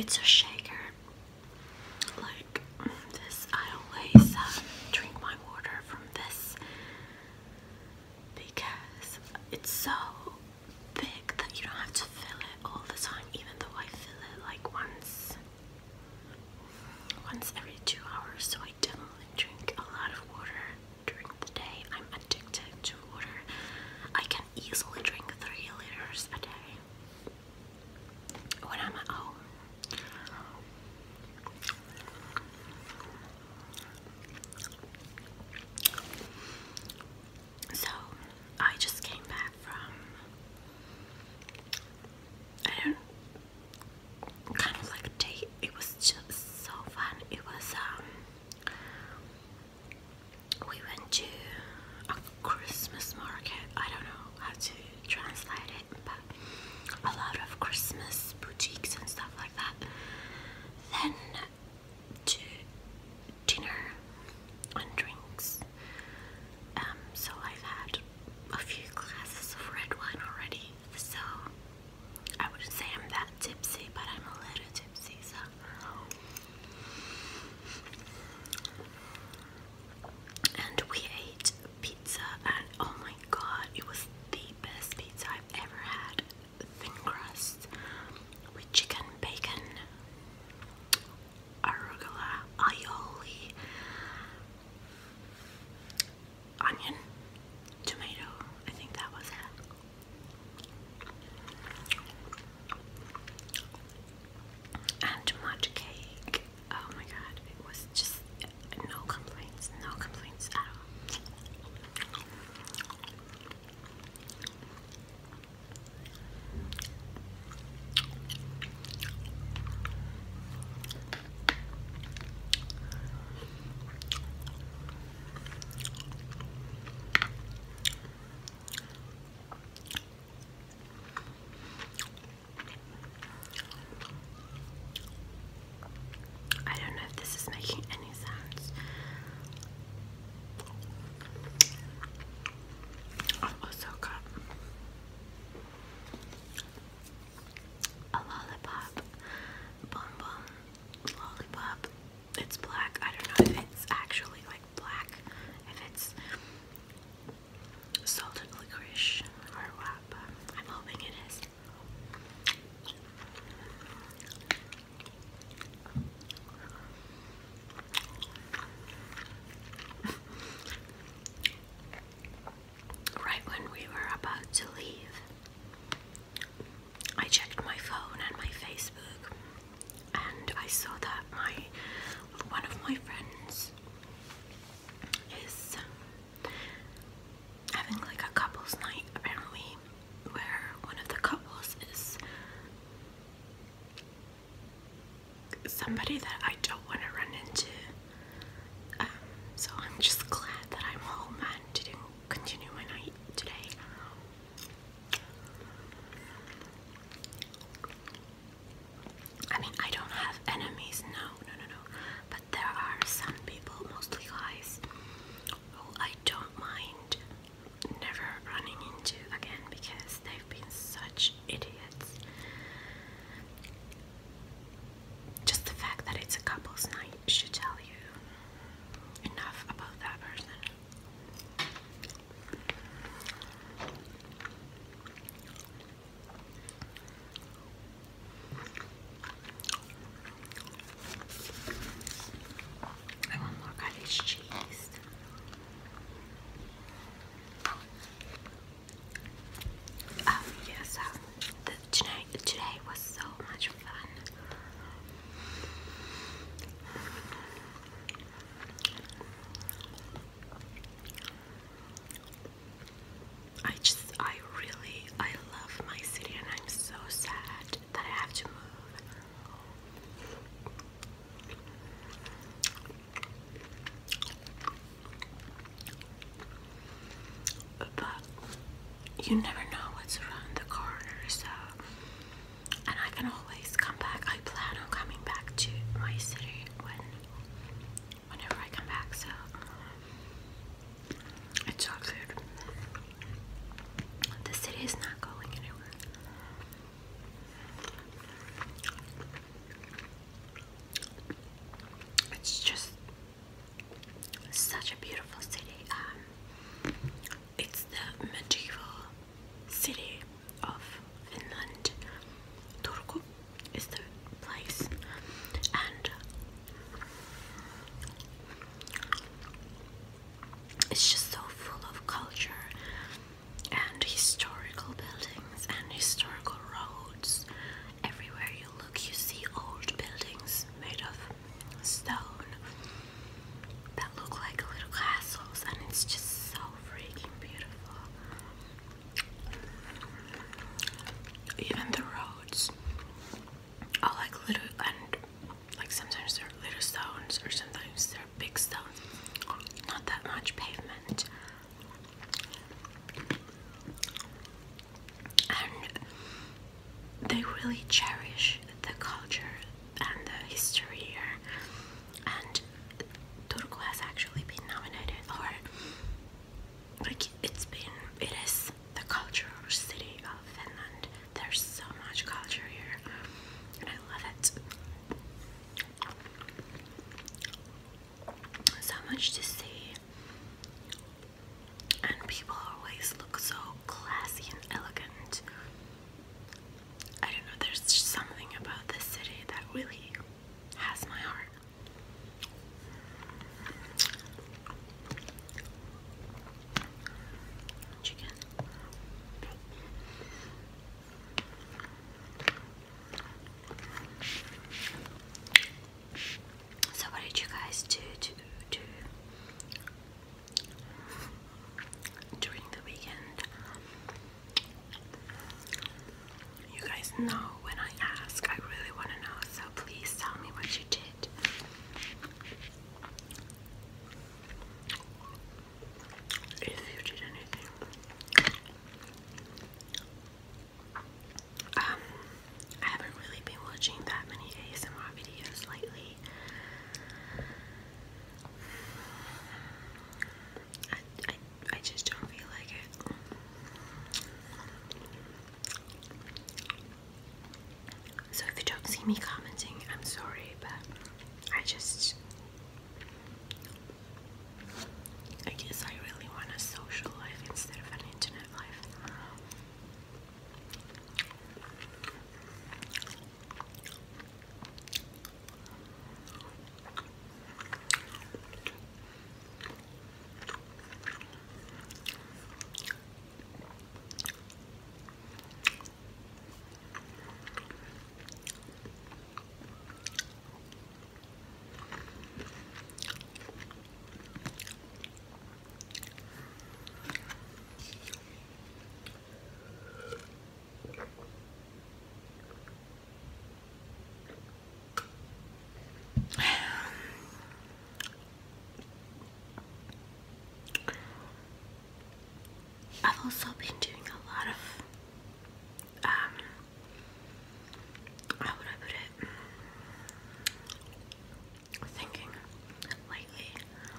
it's a shaker. Like this, I always drink my water from this because it's so big that you don't have to fill it all the time, even though I fill it like once every 2 hours. So I definitely drink a lot of water during the day. I'm addicted to water. I can easily drink 3 liters a day when I'm at home. So I just came back from, kind of like a date. It was just so fun. It was we went to a Christmas market. I don't know how to translate it, but a lot of Christmas boutiques and stuff like that. Then to dinner and drinks. So I've had a few glasses of red wine already, so I wouldn't say I'm that tipsy, but I'm a little tipsy, so. And we ate pizza, and oh my god, it was the best pizza I've ever had. Thin crust with chicken, bacon, arugula, aioli, onion, tomato. I think that was it. And mud cake. Oh my god, it was just no complaints at all. I don't know if this is making any sense. I also got a lollipop, Bon lollipop. It's black. I don't know if it's actually like black, if it's salted licorice or what, but I'm hoping it is. Right when we were about to leave, I checked my phone and my Facebook, and I saw that one of my friends is having like a couples night, apparently, where one of the couples is somebody that I don't want to run into. So I'm just glad that I'm home and didn't continue my night today. I mean, I don't have enemies, no. But there are some people, mostly guys, who I don't mind never running into again because they've been such idiots. Just the fact that it's a couple's night should tell you enough about that person. I want more cottage cheese. Yes, today was so much fun. I love my city, and I'm so sad that I have to move. But you never know what's around the corner, so, and I can always come back. I plan on coming back to my city whenever I come back, so it's all good. The city is not going anywhere. much to see, and people always look so classy and elegant. I don't know, there's just something about this city that really has my heart. Chicken. So what did you guys do during the weekend? You guys know when I ask, I really want to know, so please tell me what you did. If you did anything. I haven't really been watching that many ASMR videos lately. I just don't feel like it. So if you don't see me commenting, I'm sorry, but I guess I really want a social life instead of an internet life. I've also been doing a lot of, how would I put it, thinking lately.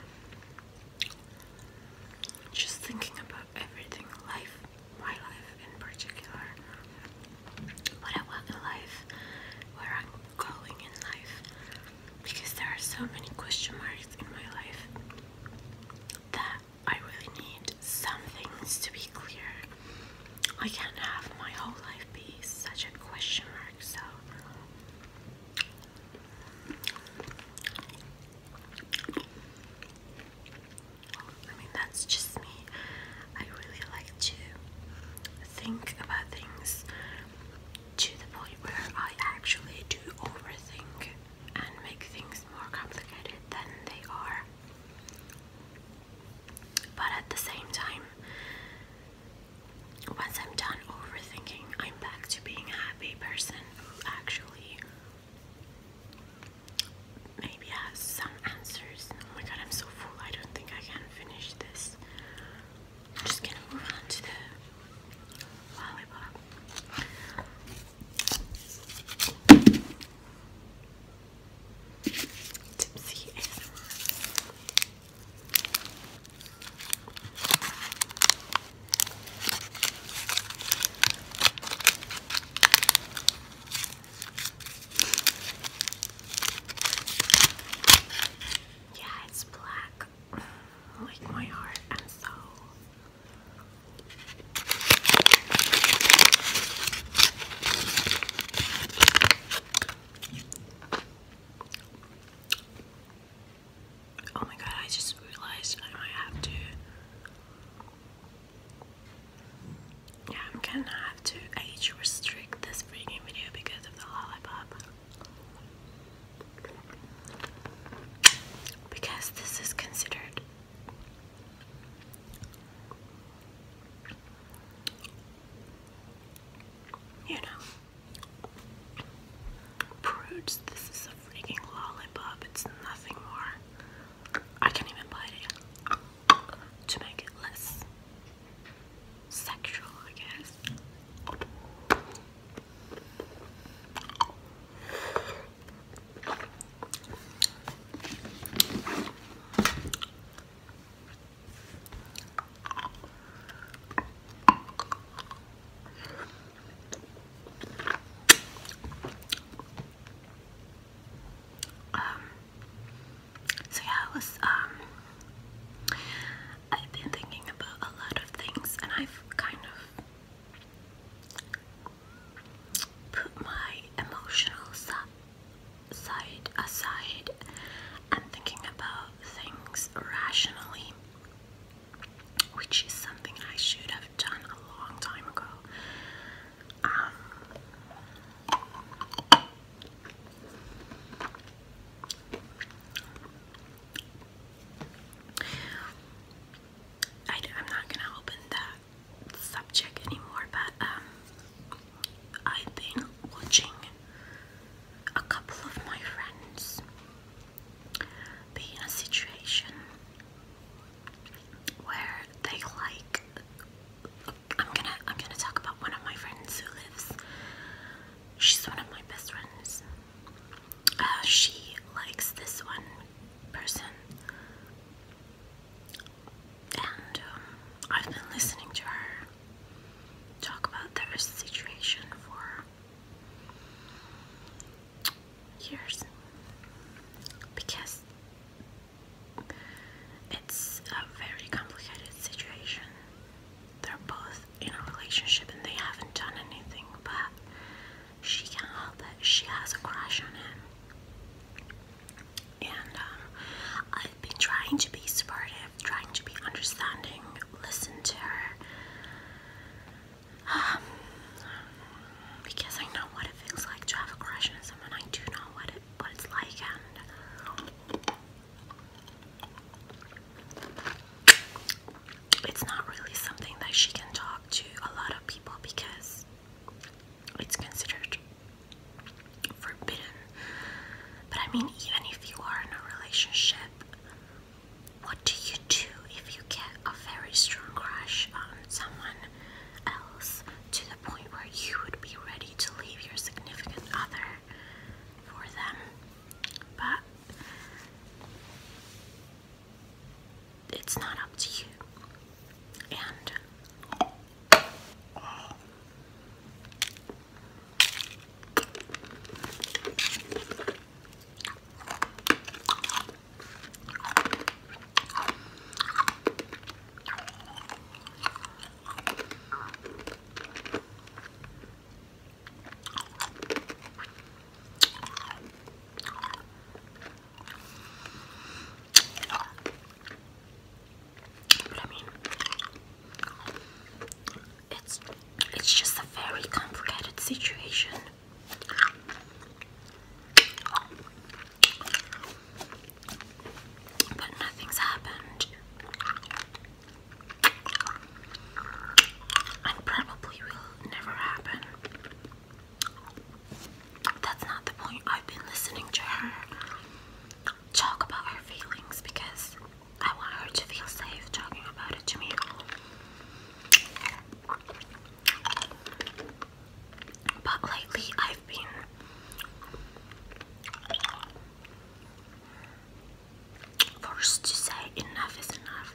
Just thinking about everything, life, my life in particular, what I want in life, where I'm going in life, because there are so many question marks in my life that I really need some things to be clear. I can't have my whole life be such a question mark, so I mean, that's just me. I really like to think about things to the point where I actually do overthink and make things more complicated than they are. But at the same time, once I'm done overthinking, I'm back to being a happy person who actually maybe has some answers. Oh my god, I'm so full. I don't think I can finish this. I'm just gonna move on to the lollipop. Tipsy ASMR. Yeah, it's black, like my heart and soul. Oh my god, I just realized I might have to. Yeah, I'm gonna have to age restrict this freaking video because of the lollipop. Because this is considered, you know, prudes. This is a freaking lollipop. It's nothing more. I can even bite it to make it less sexual, I guess. So yeah, I was it's not up to you. And but I mean, it's just a very complicated situation. But nothing's happened. And probably will never happen. That's not the point. I've been listening to her talk about her feelings because I want her to feel safe talking about it to me. But lately I've been forced to say enough is enough.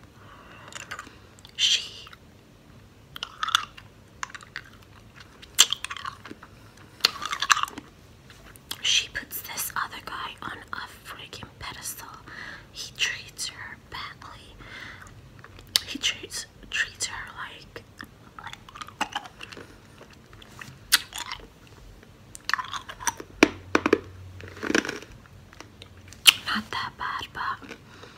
She puts this other guy on a freaking pedestal. He treats her badly. He treats her like not that bad, but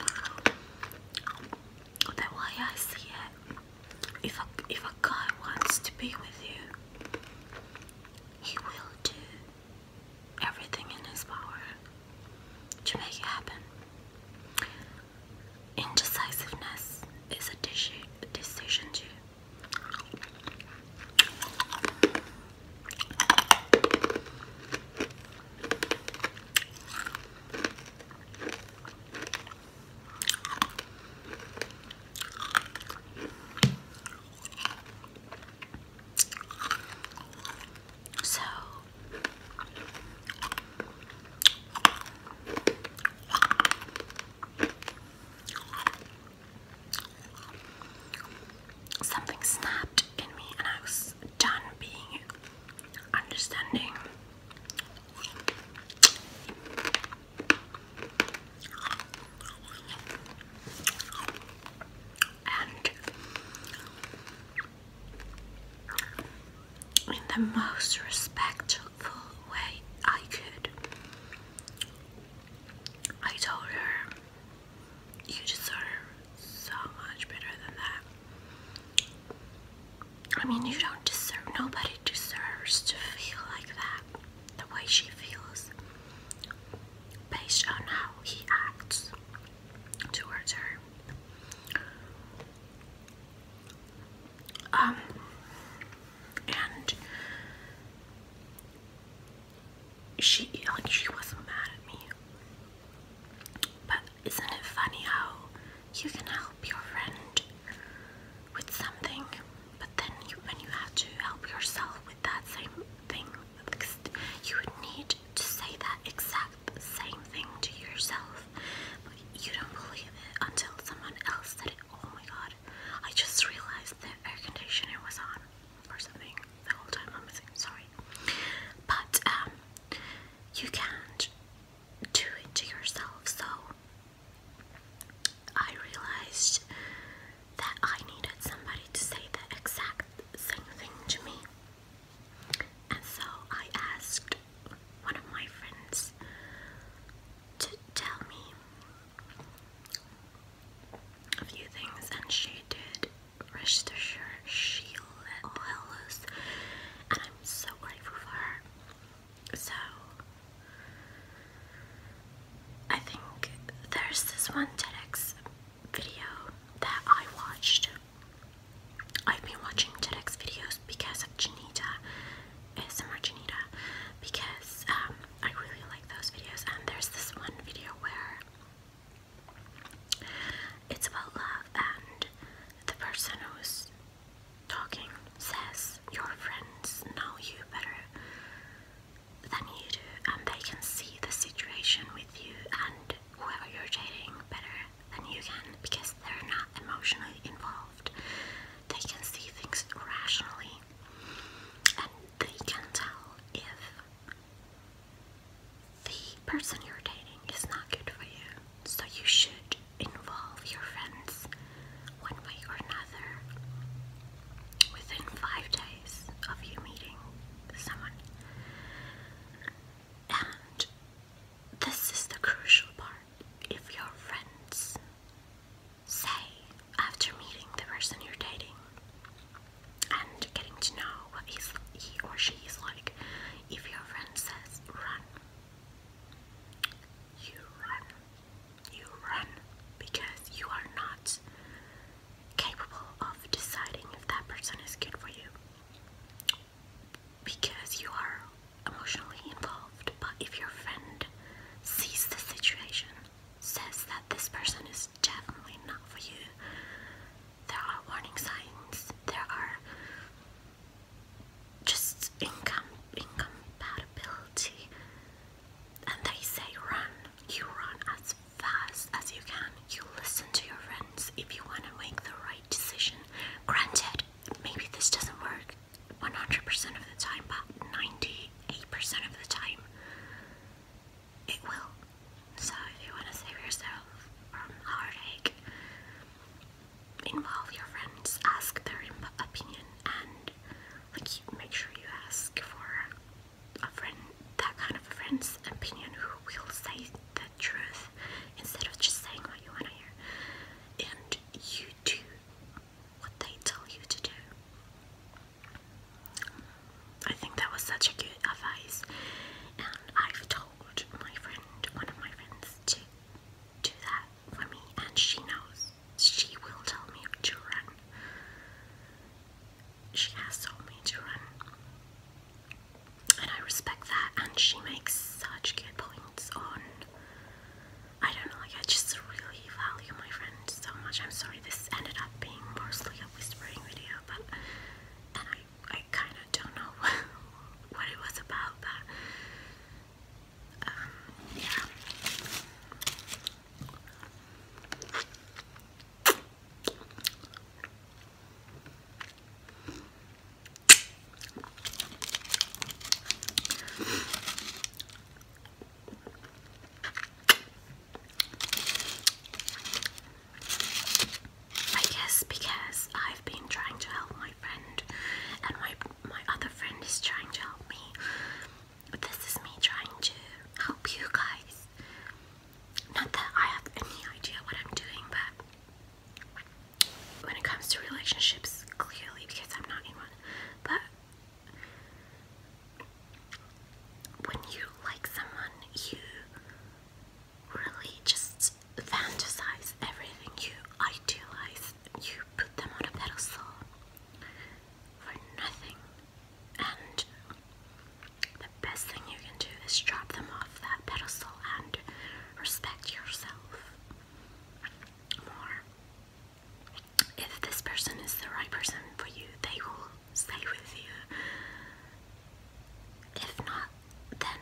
the way I see it, if a guy wants to be with you, he will do everything in his power to make it happen. Indecisiveness is a decision too. So something snapped in me and I was done being understanding. And in the most respectful way I could, I told her, you deserve so much better than that. I mean, you don't deserve, nobody deserves to feel like that, the way she feels, based on how he acts towards her. And relationships clearly because I'm not in one, but when you like someone, you really just fantasize everything, you idealize, you put them on a pedestal for nothing, and the best thing you can do is drop them off that pedestal and respect yourself more. If this person is the right person for you, they will stay with you. If not, then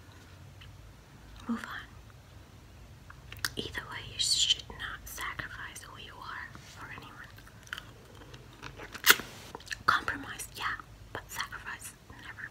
move on. Either way, you should not sacrifice who you are for anyone. Compromise, yeah, but sacrifice, never.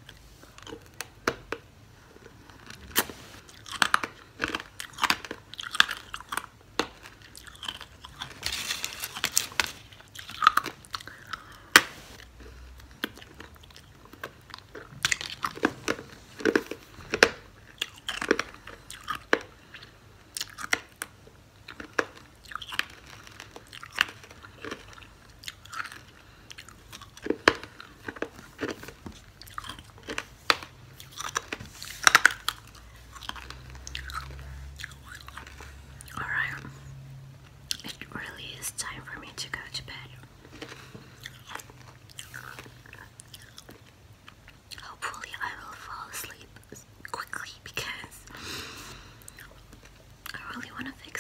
Alright, it really is time for me to go to bed. Hopefully I will fall asleep quickly because I really want to fix